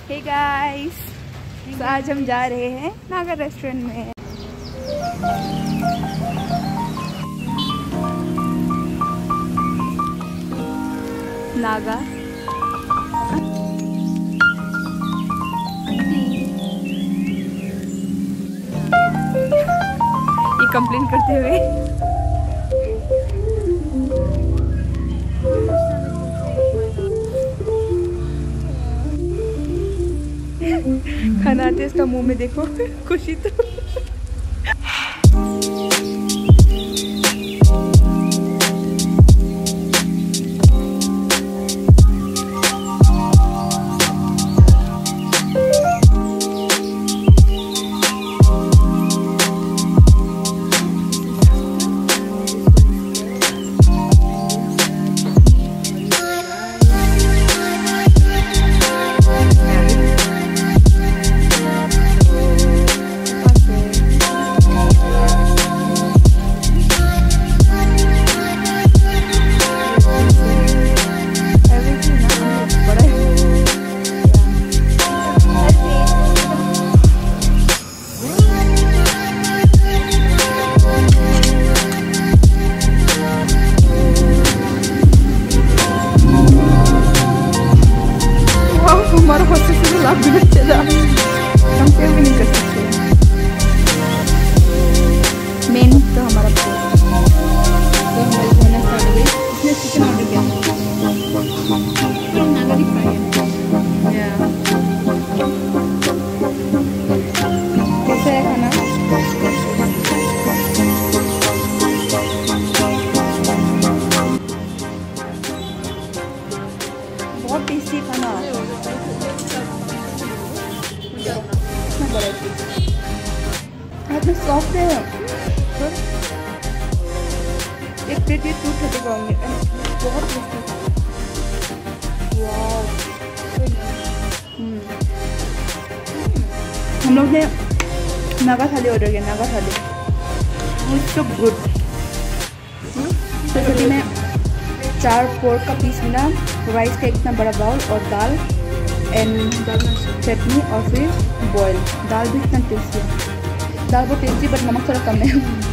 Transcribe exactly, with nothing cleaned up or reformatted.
Hey guys, तो आज हम जा रहे हैं नागा रेस्टोरेंट में। नागा ये कंप्लेन करते हुए खाना आते इसका मुंह में देखो खुशी तो। हमारा हॉस्पिटल लाभ भी नहीं चला, हम सेव भी नहीं कर सकते। मेन तो हमारा तो हमारे खाना खा गई, इसने चिकन ऑर्डर किया, नागा भी खाया। कैसा है खाना? बहुत टेस्टी खाना, हाथ में सॉफ्ट है। एक प्लेट ये टू थर्टी का होंगे, बहुत टेस्टी। हम लोग ने नागा थाली ऑर्डर किया, नागा थाली सो गुड। छोटी में चार पोर्क का पीस मिला, राइस का इतना बड़ा बाउल और दाल एंड चटनी और फिर बॉयल। दाल भी इतना टेस्टी है, दाल बहुत टेस्टी बट नमक थोड़ा कम है।